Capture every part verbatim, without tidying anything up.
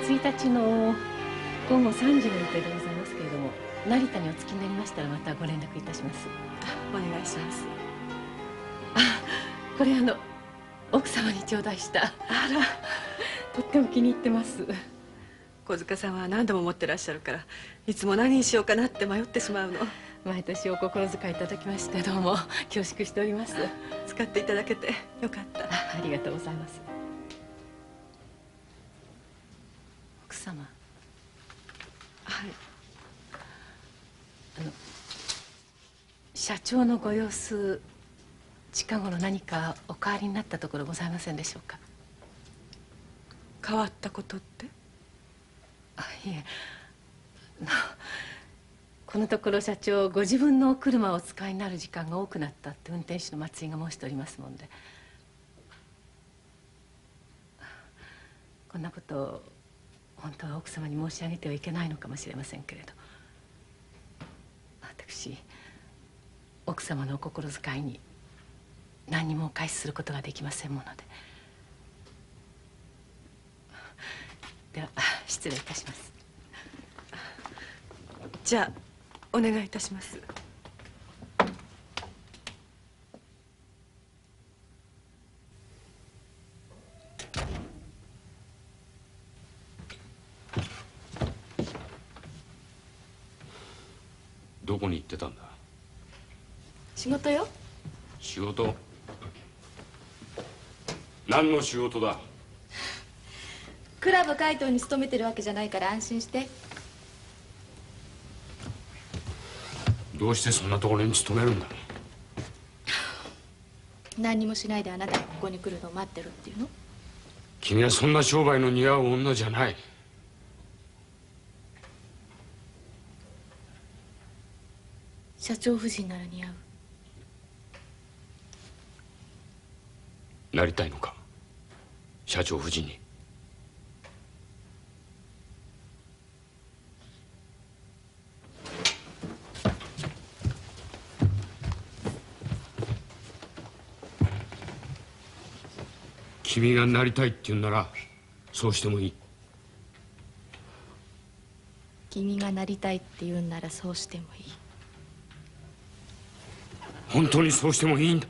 ついたちの午後さんじの予定でございますけれども、成田にお着きになりましたらまたご連絡いたします。 お願いします。 あ、これあの奥様に頂戴した。あら、とっても気に入ってます。 小塚さんは何度も持ってらっしゃるから、いつも何にしようかなって迷ってしまうの。 毎年お心遣いいただきましてどうも恐縮しております。 使っていただけてよかった。 あ, ありがとうございます。奥様。 はい。 あの社長のご様子、近頃何かお変わりになったところございませんでしょうか。 変わったことって？ あ、いえ、このところ社長ご自分のお車をお使いになる時間が多くなったって運転手の松井が申しておりますもんで、こんなことを本当は奥様に申し上げてはいけないのかもしれませんけれど、私奥様のお心遣いに何にもお返しすることができませんもので。では失礼いたします。 じゃあお願いいたします。 どこに行ってたんだ？ 仕事よ。 仕事？何の仕事だ？ クラブ怪盗に勤めてるわけじゃないから安心して。 どうしてそんなところに勤めるんだ？ 何にもしないであなたがここに来るのを待ってるっていうの？ 君はそんな商売の似合う女じゃない。 社長夫人なら似合う。 なりたいのか、社長夫人に。君がなりたいって言うならそうしてもいい。 君がなりたいって言うんならそうしてもいい。 本当にそうしてもいいんだ。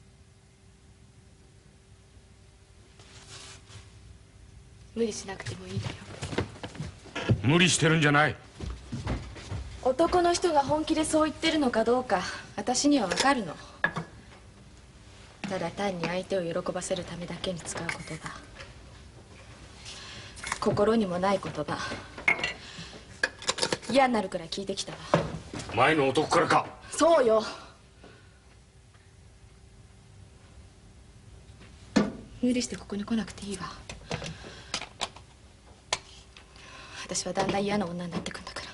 無理しなくてもいいのよ。 無理してるんじゃない。 男の人が本気でそう言ってるのかどうか私には分かるの。ただ単に相手を喜ばせるためだけに使う言葉、心にもない言葉、嫌になるくらい聞いてきたわ。 前の男からか？ そうよ。無理してここに来なくていいわ。私はだんだん嫌な女になってくんだから。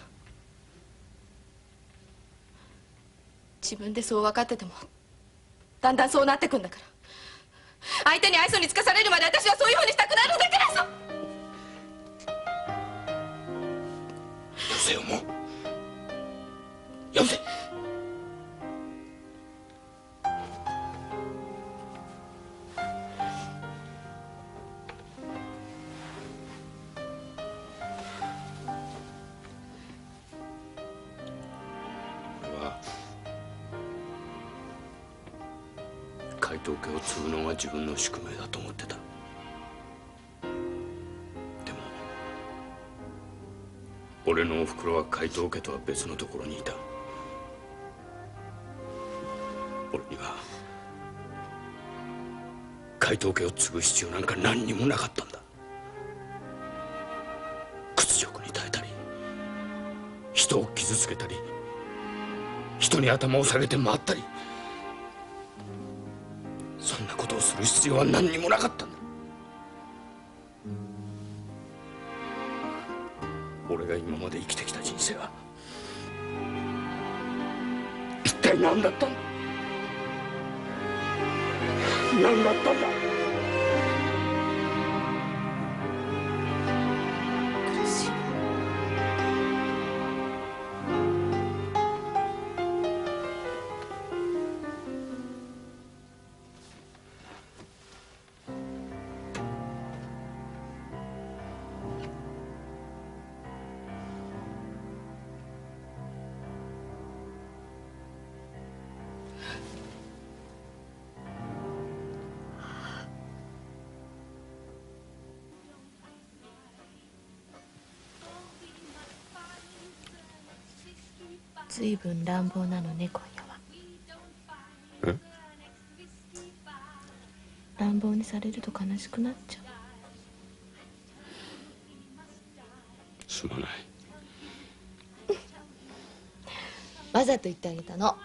自分でそう分かっててもだんだんそうなってくんだから。相手に愛想につかされるまで私はそういうふうにしたくなるんだからさ。 よせよ、もうよせ。怪盗家を継ぐのが自分の宿命だと思ってた。でも俺のおふくろは怪盗家とは別のところにいた。俺には怪盗家を継ぐ必要なんか何にもなかったんだ。屈辱に耐えたり、人を傷つけたり、人に頭を下げて回ったり、そんなことをする必要は何にもなかったんだ。俺が今まで生きてきた人生は一体何だったんだ？何だったんだ？ 苦しい。 ずいぶん乱暴なのね今夜は。 え？ 乱暴にされると悲しくなっちゃう。 すまない。 わざと言ってあげたの。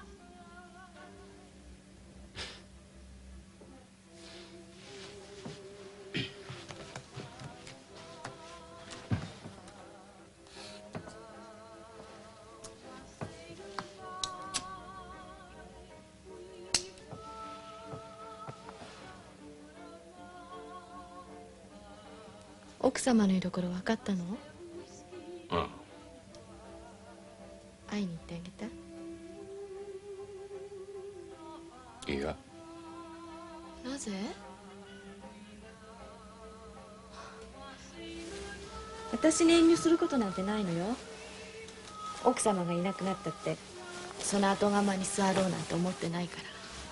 奥様の居所分かったの？ ああ。 会いに行ってあげた？ いいや。 なぜ？私に遠慮することなんてないのよ。奥様がいなくなったってその後釜に座ろうなんて思ってないから。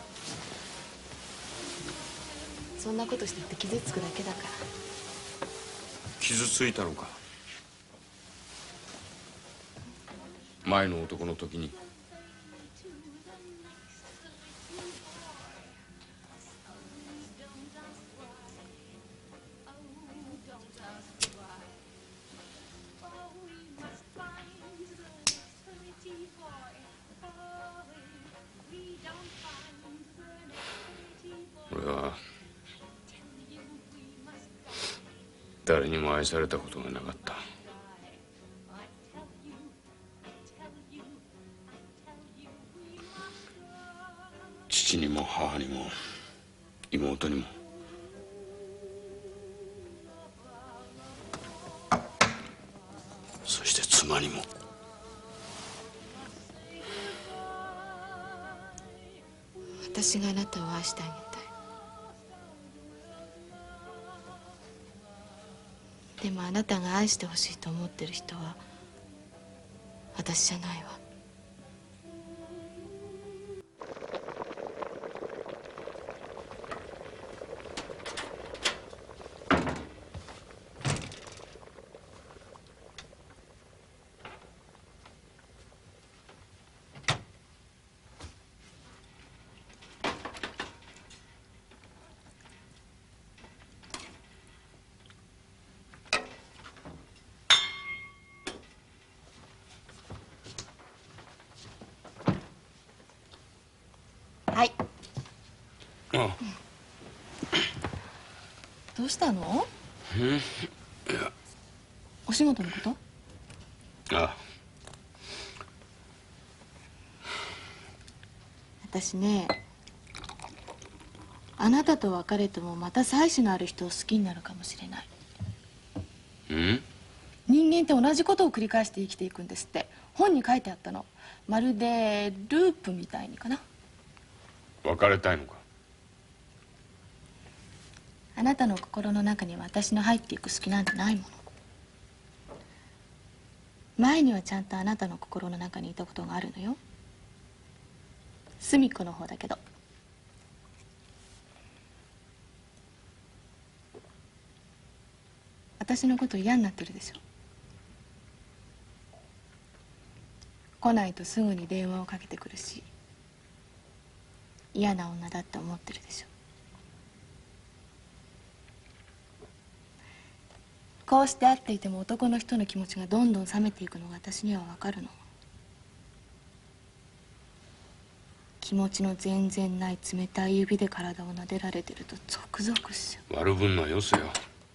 そんなことしてって傷つくだけだから。 傷ついたのか。前の男の時に。俺は誰にも愛されたことがなかった。父にも母にも妹にも。そして妻にも。 私があなたを愛してあげたい。でもあなたが愛してほしいと思ってる人は私じゃないわ。はい。 ああ。 どうしたの？ うん？いや。 お仕事のこと？ ああ。 私ね、あなたと別れてもまた妻子のある人を好きになるかもしれない。 うん？ 人間って同じことを繰り返して生きていくんですって。本に書いてあったの。まるでループみたいにかな。 別れたいのか。 あなたの心の中には私の入っていく隙なんてないもの。前にはちゃんとあなたの心の中にいたことがあるのよ。隅っこの方だけど。私のこと嫌になってるでしょ。来ないとすぐに電話をかけてくるし、嫌な女だって思ってるでしょ。こうして会っていても男の人の気持ちがどんどん冷めていくのが私にはわかるの。気持ちの全然ない冷たい指で体を撫でられてるとゾクゾクしちゃう。 悪ぶんのよせよ。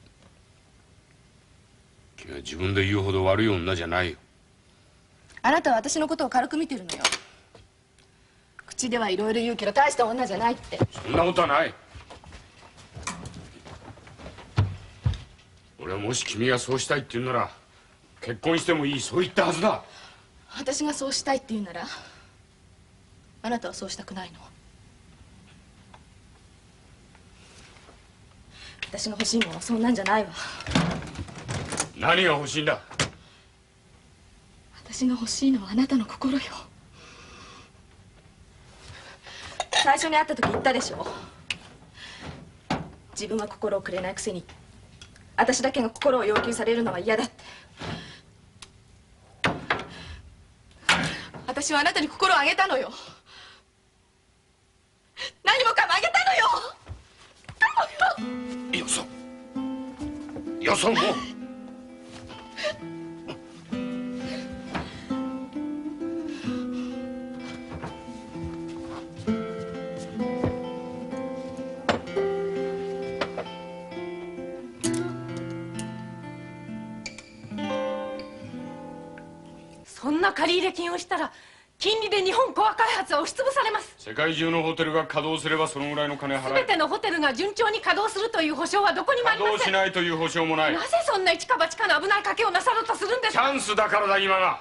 君は自分で言うほど悪い女じゃないよ。 あなたは私のことを軽く見てるのよ。口ではいろいろ言うけど大した女じゃないって。 そんなことはない。俺はもし君がそうしたいって言うなら結婚してもいい、そう言ったはずだ。 私がそうしたいって言うならあなたはそうしたくないの？私が欲しいものはそんなんじゃないわ。 何が欲しいんだ？ 私が欲しいのはあなたの心よ。最初に会った時言ったでしょ。自分は心をくれないくせに私だけが心を要求されるのは嫌だって。私私はあなたに心をあげたのよ。何もかもあげたのよ。 よそよそもう。 そんな借入金をしたら金利で日本コア開発は押しつぶされます。 世界中のホテルが稼働すればそのぐらいの金払え。 全てのホテルが順調に稼働するという保証はどこにもありません。 稼働しないという保証もない。 なぜそんな一か八かの危ない賭けをなさろうとするんですか。 チャンスだからだ今が。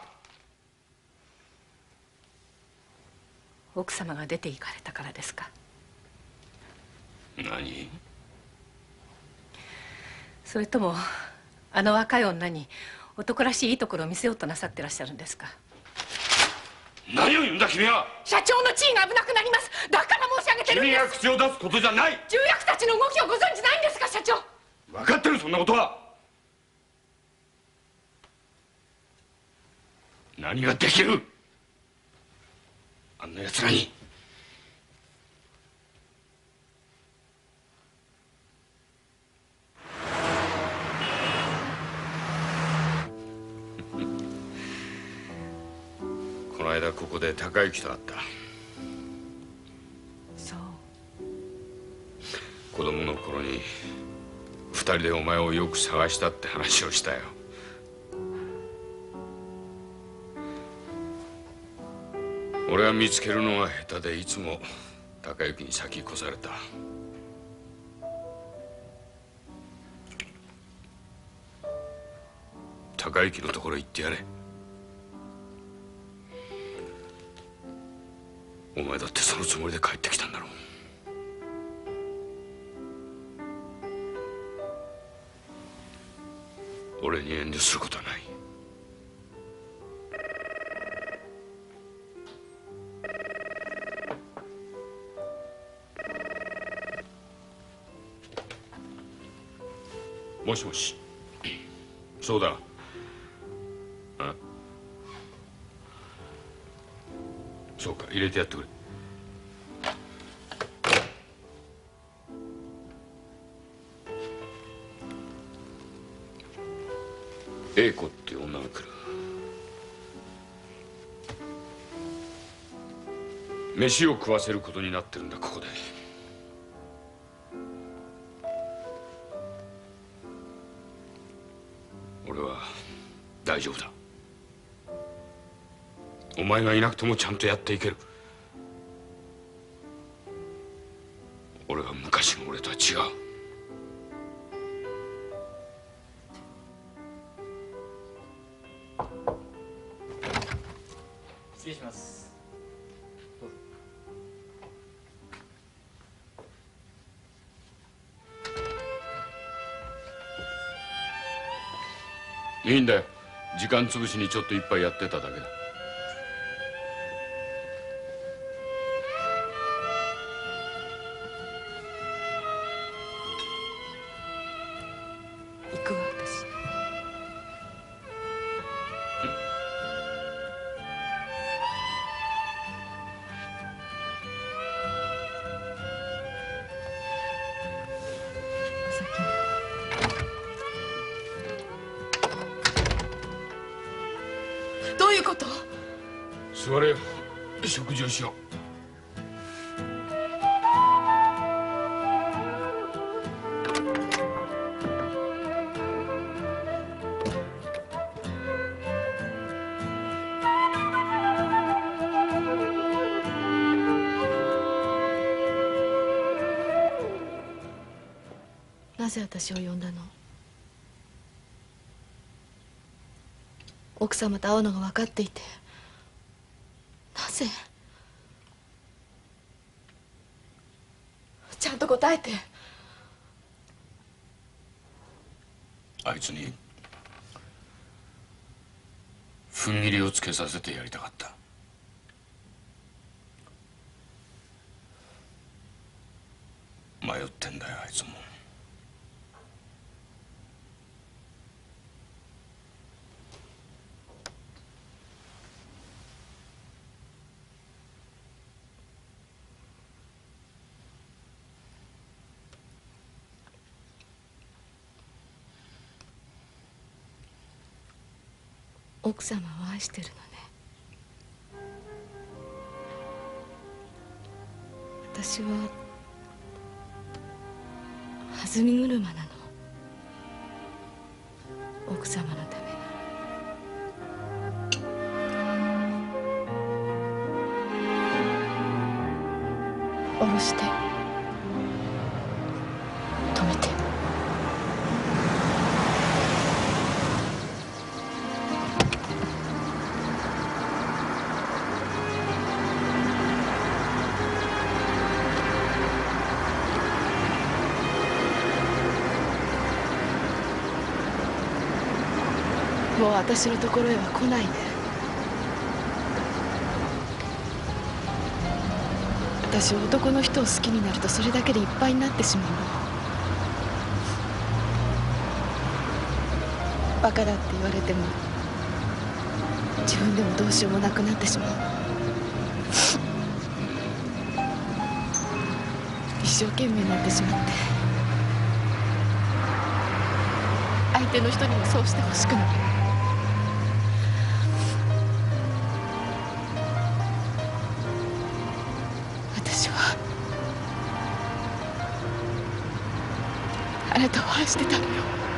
奥様が出て行かれたからですか。 何？ それともあの若い女に男らしいいいところを見せようとなさってらっしゃるんですか。 何を言うんだ君は。 社長の地位が危なくなります。だから申し上げてるんです。 君が口を出すことじゃない。 重役たちの動きをご存知ないんですか社長。 分かってるそんなことは。何ができる。あんな奴らに。この間ここで高之と会った。 そう。 子供の頃に二人でお前をよく探したって話をしたよ。俺は見つけるのが下手でいつも高之に先越された。高之のところ行ってやれ。お前だってそのつもりで帰ってきたんだろう。俺に遠慮することはない。もしもし。そうだ。あ、そうか、入れてやってくれ。英子っていう女が来る。飯を食わせることになってるんだここで。俺は大丈夫だ。お前がいなくてもちゃんとやっていける。俺は昔の俺とは違う。 失礼します。どうぞ。 いいんだよ。時間潰しにちょっと一杯やってただけだ。 行くわ私。お先に。 どういうこと？ 座れよ。食事をしよう。 なぜ私を呼んだの？奥様と会うのが分かっていてなぜ？ちゃんと答えて。 あいつに踏ん切りをつけさせてやりたかった。迷ってんだよあいつも。 奥様を愛してるのね。私は弾み車なの。奥様のために。下ろして止めて。もう私のところへは来ないで。私は男の人を好きになるとそれだけでいっぱいになってしまうの。バカだって言われても自分でもどうしようもなくなってしまう。一生懸命になってしまって相手の人にもそうしてほしくない。私はあなたを愛してたのよ。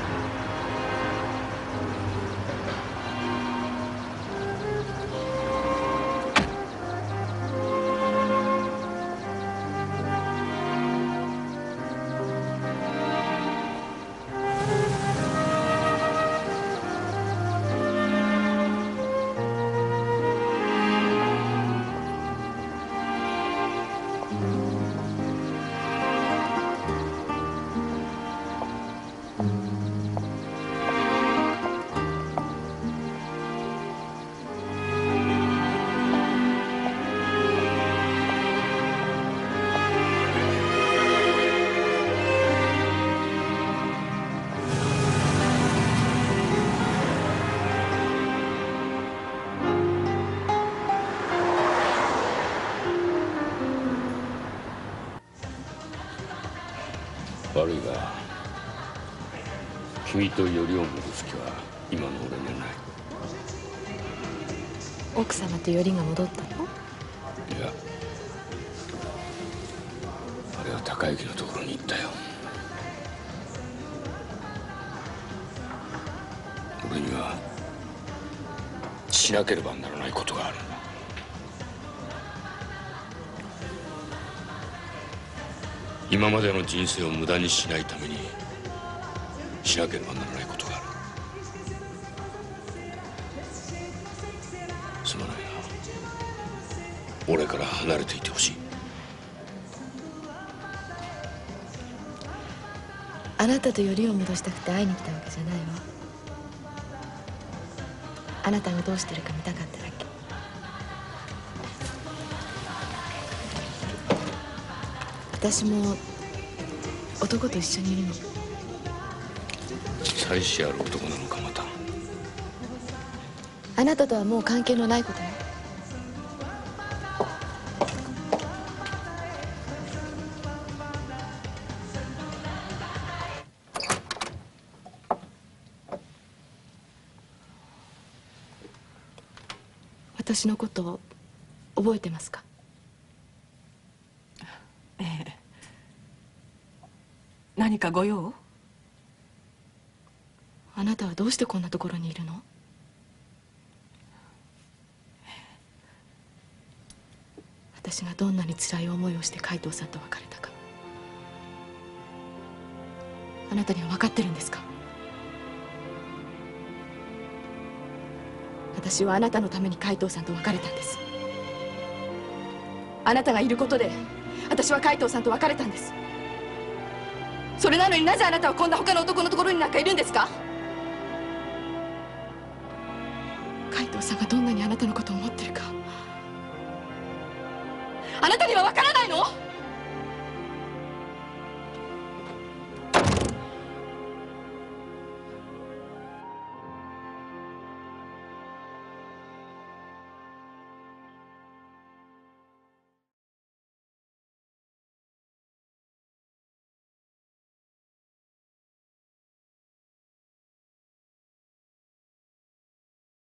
悪いが君とよりを戻す気は今の俺にはない。 奥様とよりが戻ったの？ いや、あれは高之のところに行ったよ。俺にはしなければならないことがあるんだ。今までの人生を無駄にしないためにしなければならないことがある。すまないが俺から離れていてほしい。 あなたとよりを戻したくて会いに来たわけじゃないわ。あなたがどうしてるか見たかっただけ。私も男と一緒にいるの。 妻子ある男なのかまた。 あなたとはもう関係のないことよ。私のことを覚えてますか？ ええ。何かご用？ あなたはどうしてこんなところにいるの？私がどんなに辛い思いをして海藤さんと別れたかあなたには分かってるんですか？私はあなたのために海藤さんと別れたんです。あなたがいることで私は海藤さんと別れたんです。それなのになぜあなたはこんな他の男のところになんかいるんですか？海藤さんがどんなにあなたのことを思ってるかあなたには分からないの？